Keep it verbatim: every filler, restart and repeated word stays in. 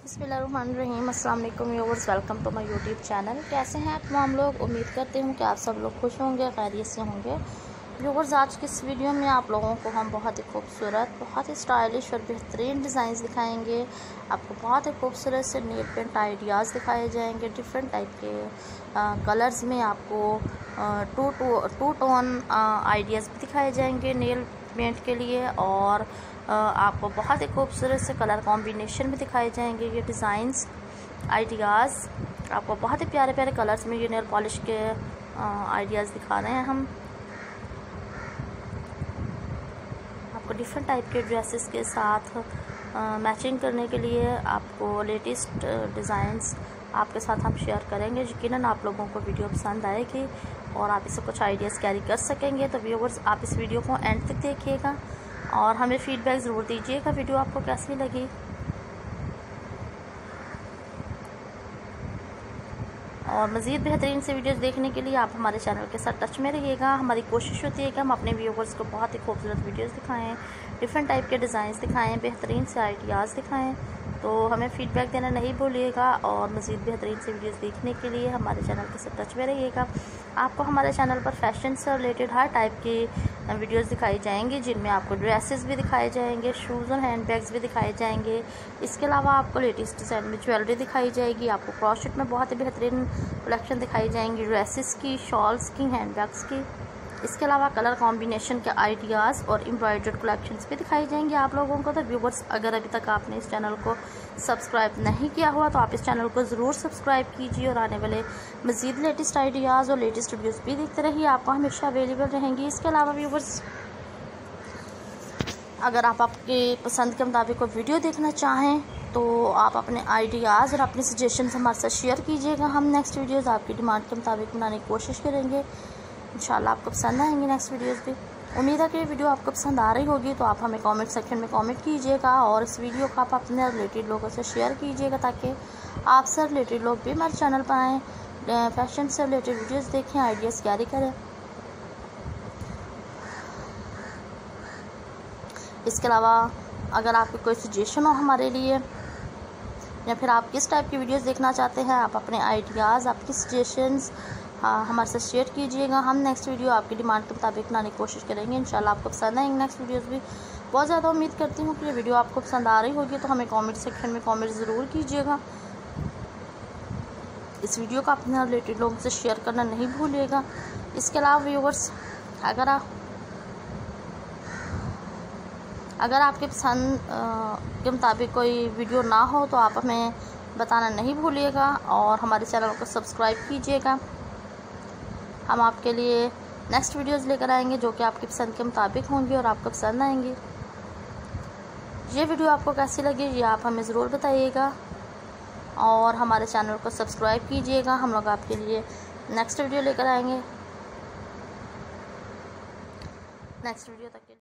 बिस्मिल्लाहिर्रहमानिर्रहीम अस्सलाम वालेकुम viewers, welcome to my YouTube channel. कैसे हैं आप तमाम लोग? उम्मीद करते हूँ कि आप सब लोग खुश होंगे, खैरियत से होंगे। व्यूअर्स, आज की इस वीडियो में आप लोगों को हम बहुत ही खूबसूरत, बहुत ही स्टाइलिश और बेहतरीन डिज़ाइंस दिखाएंगे। आपको बहुत ही खूबसूरत से नेल पेंट आइडियाज़ दिखाए जाएंगे। डिफरेंट टाइप के कलर्स में आपको two two two tone ideas भी दिखाए जाएंगे नेल पेंट के लिए, और आपको बहुत ही खूबसूरत से कलर कॉम्बिनेशन में दिखाए जाएंगे। ये डिज़ाइंस आइडियाज़ आपको बहुत ही प्यारे प्यारे कलर्स में ये नेल पॉलिश के आइडियाज़ दिखा रहे हैं हम आपको। डिफरेंट टाइप के ड्रेसेस के साथ मैचिंग करने के लिए आपको लेटेस्ट डिज़ाइंस आपके साथ हम शेयर करेंगे। यकीनन आप लोगों को वीडियो पसंद आएगी और आप इससे कुछ आइडियाज़ कैरी कर सकेंगे। तो व्यूअर्स, आप इस वीडियो को एंड तक देखिएगा और हमें फीडबैक ज़रूर दीजिएगा वीडियो आपको कैसी लगी। और मज़ीद बेहतरीन से वीडियोस देखने के लिए आप हमारे चैनल के साथ टच में रहिएगा। हमारी कोशिश होती है कि हम अपने व्यूअर्स को बहुत ही खूबसूरत वीडियोस दिखाएं, डिफरेंट टाइप के डिज़ाइंस दिखाएं, बेहतरीन से आइडियाज़ दिखाएं। तो हमें फ़ीडबैक देना नहीं भूलिएगा और मज़ीद बेहतरीन से वीडियोस देखने के लिए हमारे चैनल के साथ टच में रहिएगा। आपको हमारे चैनल पर फैशन से रिलेटेड हर टाइप की वीडियोस दिखाई जाएंगी, जिनमें आपको ड्रेसेस भी दिखाए जाएंगे, शूज़ और हैंड बैग्स भी दिखाए जाएंगे। इसके अलावा आपको लेटेस्ट डिज़ाइन में ज्वेलरी दिखाई जाएगी। आपको क्रॉशेट में बहुत ही बेहतरीन कलेक्शन दिखाई जाएंगी, ड्रेसेस की, शॉल्स की, हैंड बैग्स की। इसके अलावा कलर कॉम्बिनेशन के आइडियाज़ और एम्ब्रॉयडर्ड कलेक्शंस भी दिखाई जाएंगे आप लोगों को। तो व्यूअर्स, अगर अभी तक आपने इस चैनल को सब्सक्राइब नहीं किया हुआ तो आप इस चैनल को ज़रूर सब्सक्राइब कीजिए और आने वाले मज़ीद लेटेस्ट आइडियाज़ और लेटेस्ट वीडियोज़ भी देखते रहिए, आपको हमेशा अवेलेबल रहेंगी। इसके अलावा व्यूअर्स, अगर आप आपके पसंद के मुताबिक कोई वीडियो देखना चाहें तो आप अपने आइडियाज़ और अपने सजेशन हमारे साथ शेयर कीजिएगा। हम नेक्स्ट वीडियोज़ आपकी डिमांड के मुताबिक बनाने की कोशिश करेंगे। इंशाल्लाह आपको पसंद आएंगे नेक्स्ट वीडियोज़ भी। उम्मीद है कि वीडियो आपको पसंद आ रही होगी, तो आप हमें कमेंट सेक्शन में कमेंट कीजिएगा और इस वीडियो को आप अपने रिलेटेड लोगों से शेयर कीजिएगा, ताकि आपसे रिलेटेड लोग भी हमारे चैनल पर आएँ, फैशन से रिलेटेड वीडियोज़ देखें, आइडियाज़ कैरी करें। इसके अलावा अगर आपकी कोई सजेशन हो हमारे लिए, या फिर आप किस टाइप की वीडियोस देखना चाहते हैं, आप अपने आइडियाज़, आपकी सजेशंस हाँ हमारे साथ शेयर कीजिएगा। हम नेक्स्ट वीडियो आपकी डिमांड के मुताबिक बनाने की कोशिश करेंगे। इंशाल्लाह आपको पसंद आएंगे नेक्स्ट वीडियोस भी। बहुत ज़्यादा उम्मीद करती हूँ कि ये वीडियो आपको पसंद आ रही होगी, तो हमें कमेंट सेक्शन में कमेंट ज़रूर कीजिएगा। इस वीडियो को अपने रिलेटेड लोगों से शेयर करना नहीं भूलिएगा। इसके अलावा व्यूअर्स, अगर आप अगर आपके पसंद के मुताबिक कोई वीडियो ना हो तो आप हमें बताना नहीं भूलिएगा और हमारे चैनल को सब्सक्राइब कीजिएगा। हम आपके लिए नेक्स्ट वीडियोज़ लेकर आएंगे जो कि आपकी पसंद के मुताबिक होंगी और आपको पसंद आएंगी। ये वीडियो आपको कैसी लगी ये आप हमें ज़रूर बताइएगा और हमारे चैनल को सब्सक्राइब कीजिएगा। हम लोग आपके लिए नेक्स्ट वीडियो लेकर आएंगे। नेक्स्ट वीडियो तक के